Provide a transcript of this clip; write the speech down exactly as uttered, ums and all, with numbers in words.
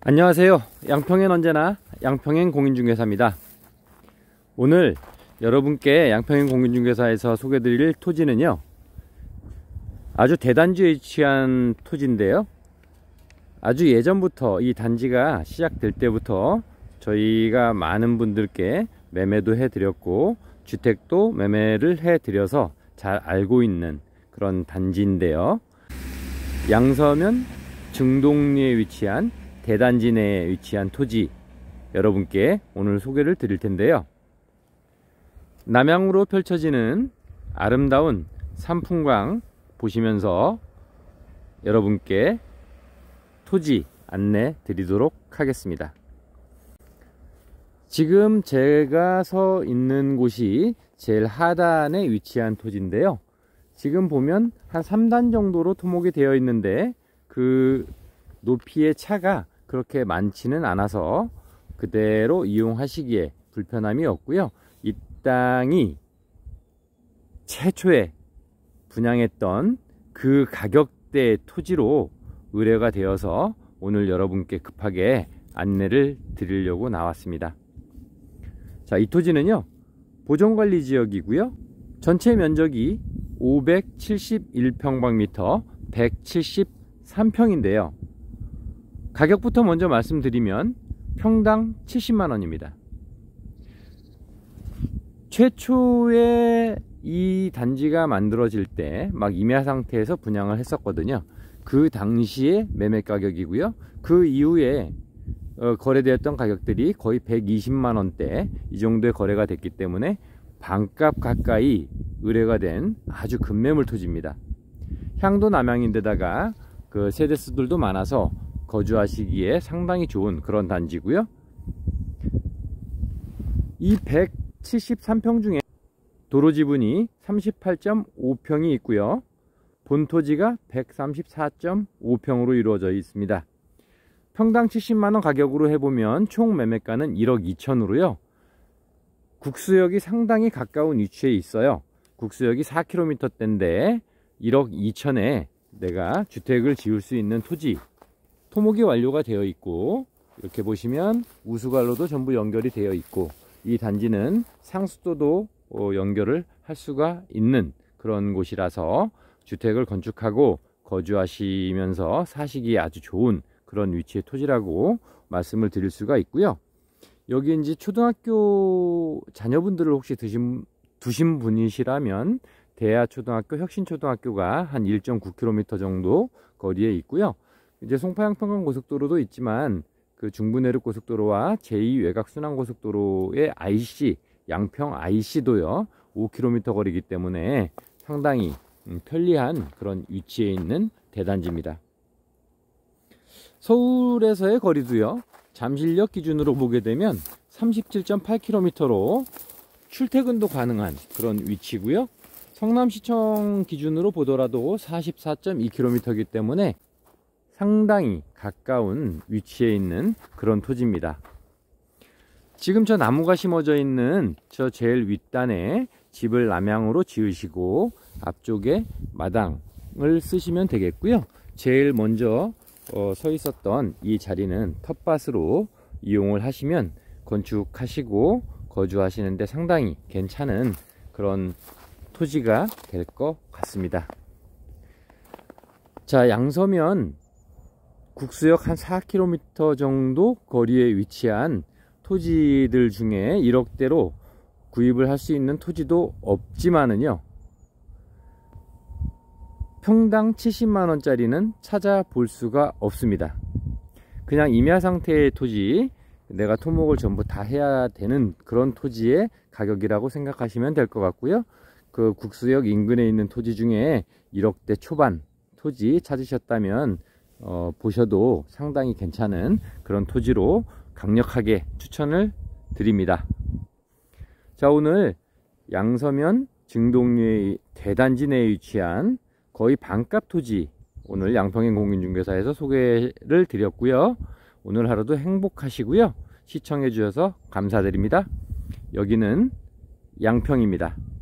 안녕하세요. 양평엔 언제나 양평엔 공인중개사입니다. 오늘 여러분께 양평엔 공인중개사에서 소개드릴 토지는요, 아주 대단지에 위치한 토지인데요, 아주 예전부터 이 단지가 시작될 때부터 저희가 많은 분들께 매매도 해드렸고 주택도 매매를 해드려서 잘 알고 있는 그런 단지인데요, 양서면 증동리에 위치한 대단지 내에 위치한 토지 여러분께 오늘 소개를 드릴 텐데요, 남향으로 펼쳐지는 아름다운 산풍광 보시면서 여러분께 토지 안내 드리도록 하겠습니다. 지금 제가 서 있는 곳이 제일 하단에 위치한 토지인데요, 지금 보면 한 삼 단 정도로 토목이 되어 있는데 그 높이의 차가 그렇게 많지는 않아서 그대로 이용하시기에 불편함이 없고요. 이 땅이 최초에 분양했던 그 가격대 토지로 의뢰가 되어서 오늘 여러분께 급하게 안내를 드리려고 나왔습니다. 자, 이 토지는요, 보존관리 지역이고요, 전체 면적이 오백칠십일 평방미터 백칠십삼 평인데요 가격부터 먼저 말씀드리면 평당 칠십만 원입니다. 최초에 이 단지가 만들어질 때 막 임야 상태에서 분양을 했었거든요. 그 당시에 매매 가격이고요, 그 이후에 어, 거래되었던 가격들이 거의 백이십만 원대 이 정도의 거래가 됐기 때문에 반값 가까이 의뢰가 된 아주 급매물 토지입니다. 향도 남향인데다가 그 세대수들도 많아서 거주하시기에 상당히 좋은 그런 단지고요. 이 백칠십삼 평 중에 도로 지분이 삼십팔 점 오 평이 있고요, 본토지가 백삼십사 점 오 평으로 이루어져 있습니다. 평당 칠십만 원 가격으로 해보면 총 매매가는 일억 이천으로요 국수역이 상당히 가까운 위치에 있어요. 국수역이 사 킬로미터대인데 일억 이천에 내가 주택을 지을 수 있는 토지, 토목이 완료가 되어 있고, 이렇게 보시면 우수관로도 전부 연결이 되어 있고, 이 단지는 상수도도 어, 연결을 할 수가 있는 그런 곳이라서 주택을 건축하고 거주하시면서 사시기에 아주 좋은 그런 위치의 토지라고 말씀을 드릴 수가 있고요. 여기 이제 초등학교 자녀분들을 혹시 드신, 두신 분이시라면 대하초등학교, 혁신초등학교가 한 일 점 구 킬로미터 정도 거리에 있고요. 이제 송파양평간 고속도로도 있지만 그 중부내륙 고속도로와 제이 외곽순환고속도로의 아이씨, 양평 아이씨도요 오 킬로미터 거리이기 때문에 상당히 음, 편리한 그런 위치에 있는 대단지입니다. 서울에서의 거리도요, 잠실역 기준으로 보게 되면 삼십칠 점 팔 킬로미터로 출퇴근도 가능한 그런 위치고요, 성남시청 기준으로 보더라도 사십사 점 이 킬로미터이기 때문에 상당히 가까운 위치에 있는 그런 토지입니다. 지금 저 나무가 심어져 있는 저 제일 윗단에 집을 남향으로 지으시고 앞쪽에 마당을 쓰시면 되겠고요, 제일 먼저 어, 서 있었던 이 자리는 텃밭으로 이용을 하시면 건축하시고 거주하시는데 상당히 괜찮은 그런 토지가 될 것 같습니다. 자, 양서면 국수역 한 사 킬로미터 정도 거리에 위치한 토지들 중에 일억대로 구입을 할 수 있는 토지도 없지만은요, 평당 칠십만 원짜리는 찾아볼 수가 없습니다. 그냥 임야 상태의 토지, 내가 토목을 전부 다 해야 되는 그런 토지의 가격이라고 생각하시면 될 것 같고요, 그 국수역 인근에 있는 토지 중에 일억대 초반 토지 찾으셨다면 어, 보셔도 상당히 괜찮은 그런 토지로 강력하게 추천을 드립니다. 자, 오늘 양서면 증동리의 대단지 내에 위치한 거의 반값 토지 오늘 양평엔 공인중개사에서 소개를 드렸고요. 오늘 하루도 행복하시고요. 시청해 주셔서 감사드립니다. 여기는 양평입니다.